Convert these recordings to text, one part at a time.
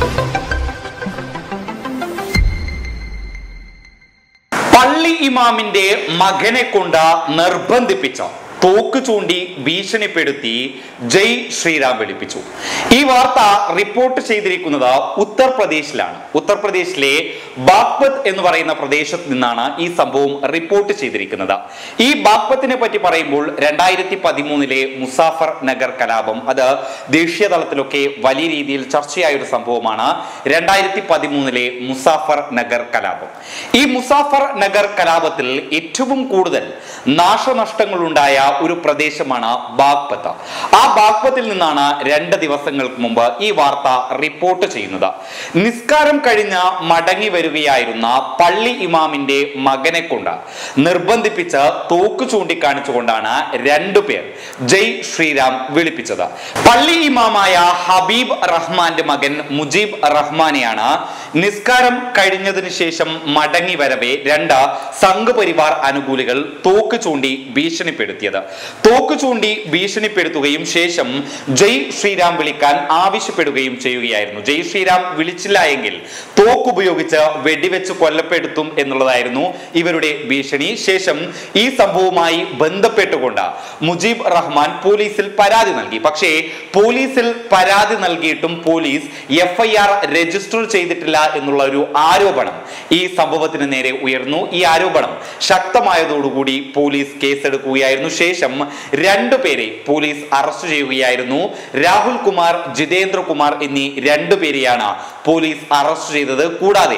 പള്ളി ഇമാമിന്റെ മകനെ കൊണ്ട് നിർബന്ധിപ്പിച്ച തോക്ക് ചൂണ്ടി ഭീഷണിപ്പെടുത്തി ജയ് ശ്രീറാം വിളിപ്പിച്ചു. ഈ വാർത്ത റിപ്പോർട്ട് ചെയ്തിരിക്കുന്നത് ഉത്തർപ്രദേശിലാണ്. ഉത്തർപ്രദേശിലെ ബാഗ്പത് എന്ന് പറയുന്ന പ്രദേശത്ത് നിന്നാണ് ഈ സംഭവം റിപ്പോർട്ട് ചെയ്തിരിക്കുന്നത്. ഈ ബാഗ്പത്തിനെ പറ്റി പറയുമ്പോൾ 2013 മുസാഫർ നഗർ കലാപം, അത് ദേശീയ തലത്തിലൊക്കെ വലിയ രീതിയിൽ ചർച്ചയായ ഒരു സംഭവമാണ്. 2013 മുസാഫർ നഗർ കലാപം. ഈ മുസാഫർ നഗർ കലാപത്തിൽ ഏറ്റവും കൂടുതൽ നാശനഷ്ടങ്ങളുണ്ടായ ഒരു പ്രദേശമാണ് ബാഗ്പത്ത്. ആ ബാഗ്പത്തിൽ നിന്നാണ് 2 ദിവസങ്ങൾക്ക് മുമ്പ് ഈ വാർത്ത റിപ്പോർട്ട് ചെയ്യുന്നത്. നിസ്കാരം കഴിഞ്ഞ് മടങ്ങി വരികയായിരുന്ന പള്ളി ഇമാമിന്റെ മകനെ കൊണ്ട് നിർബന്ധിപ്പിച്ച് തോക്ക് ചൂണ്ടിക്കാണിച്ചുകൊണ്ടാണ് 2 പേർ ജയ് ശ്രീറാം വിളിപ്പിച്ചത്. പള്ളി ഇമാമായ ഹബീബ് റഹ്മാന്റെ മകൻ മുജീബ് റഹ്മാനെയാണ് നിസ്കാരം കഴിഞ്ഞതിന് ശേഷം മടങ്ങി വരവെ 2 സംഘപരിവാർ അനുകൂലികൾ തോക്ക് ചൂണ്ടി ഭീഷണിപ്പെടുത്തിയത്. തോക്ക് ചൂണ്ടി ഭീഷണിപ്പെടുത്തുകയും ശേഷം ജയ് ശ്രീറാം വിളിക്കാൻ ആവശ്യപ്പെടുകയും ചെയ്യുകയായിരുന്നു. ജയ് ശ്രീറാം വിളിച്ചില്ല എങ്കിൽ തോക്ക് ഉപയോഗിച്ച് വെടിവെച്ച് കൊല്ലപ്പെടുത്തും എന്നുള്ളതായിരുന്നു ഇവരുടെ ഭീഷണി. ശേഷം ഈ സംഭവവുമായി ബന്ധപ്പെട്ടുകൊണ്ട് മുജീബ് റഹ്മാൻ പോലീസിൽ പരാതി നൽകി. പക്ഷേ പോലീസിൽ പരാതി നൽകിയിട്ടും പോലീസ് FIR രജിസ്റ്റർ ചെയ്തിട്ടില്ല എന്നുള്ള ഒരു ആരോപണം ഈ സംഭവത്തിന് നേരെ ഉയർന്നു. ഈ ആരോപണം ശക്തമായതോടുകൂടി പോലീസ് കേസെടുക്കുകയായിരുന്നു. ശേഷം 2 പേരെ പോലീസ് അറസ്റ്റ് ചെയ്യുകയായിരുന്നു. രാഹുൽ കുമാർ, ജിതേന്ദ്ര കുമാർ എന്നീ 2 പേരെയാണ് പോലീസ് അറസ്റ്റ് ചെയ്തത്. കൂടാതെ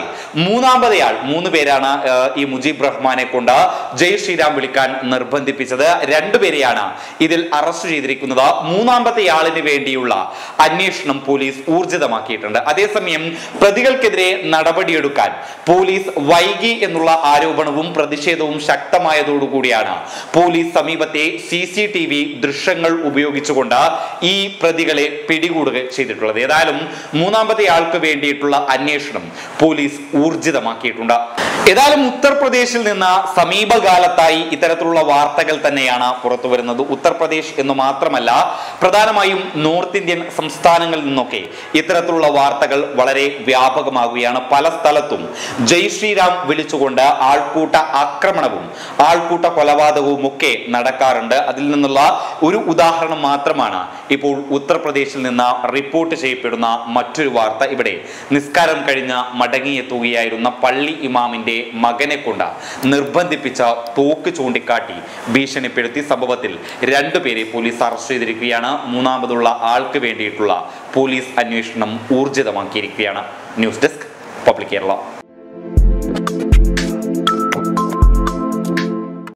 3 പേരാണ് ഈ മുജീബ് റഹ്മാനെ കൊണ്ട് ജയ് ശ്രീറാം വിളിക്കാൻ നിർബന്ധിപ്പിച്ചത്. 2 പേരെയാണ് ഇതിൽ അറസ്റ്റ് ചെയ്തിരിക്കുന്നത്. 3ാമത്തെ ആളിന് വേണ്ടിയുള്ള അന്വേഷണം പോലീസ് ഊർജിതമാക്കിയിട്ടുണ്ട്. അതേസമയം പ്രതികൾക്കെതിരെ നടപടിയെടുക്കാൻ പോലീസ് വൈകി എന്നുള്ള ആരോപണവും പ്രതിഷേധവും ശക്തമായതോടുകൂടിയാണ് പോലീസ് സമീപത്തെ CCTV ദൃശ്യങ്ങൾ ഉപയോഗിച്ചുകൊണ്ട് ഈ പ്രതികളെ പിടികൂടുക ചെയ്തിട്ടുള്ളത്. ഏതായാലും 3ാമത്തെ ആൾക്ക് വേണ്ടിയിട്ടുള്ള അന്വേഷണം പോലീസ് ഊർജിതമാക്കിയിട്ടുണ്ട്. ഏതായാലും ഉത്തർപ്രദേശിൽ നിന്ന് സമീപകാലത്തായി ഇത്തരത്തിലുള്ള വാർത്തകൾ തന്നെയാണ് പുറത്തു വരുന്നത്. ഉത്തർപ്രദേശ് എന്ന് മാത്രമല്ല, പ്രധാനമായും നോർത്ത് ഇന്ത്യൻ സംസ്ഥാനങ്ങളിൽ നിന്നൊക്കെ ഇത്തരത്തിലുള്ള വാർത്തകൾ വളരെ വ്യാപകമാകുകയാണ്. പല സ്ഥലത്തും ജയ് ശ്രീറാം വിളിച്ചുകൊണ്ട് ആൾക്കൂട്ട ആക്രമണവും ആൾക്കൂട്ട കൊലപാതകവും ഒക്കെ നടക്കാറുണ്ട്. അതിൽ നിന്നുള്ള ഒരു ഉദാഹരണം മാത്രമാണ് ഇപ്പോൾ ഉത്തർപ്രദേശിൽ നിന്ന് റിപ്പോർട്ട് ചെയ്യപ്പെടുന്ന മറ്റൊരു വാർത്ത. ഇവിടെ നിസ്കാരം കഴിഞ്ഞ് മടങ്ങിയെത്തുകയായിരുന്ന പള്ളി ഇമാമിന്റെ മകനെ കൊണ്ട് നിർബന്ധിപ്പിച്ച തോക്ക് ചൂണ്ടിക്കാട്ടി ഭീഷണിപ്പെടുത്തി സംഭവത്തിൽ 2 പേരെ പോലീസ് അറസ്റ്റ് ചെയ്തിരിക്കുകയാണ്. 3ാമതുള്ള ആൾക്ക് വേണ്ടിയിട്ടുള്ള പോലീസ് അന്വേഷണം ഊർജിതമാക്കിയിരിക്കുകയാണ്. News desk public Kerala.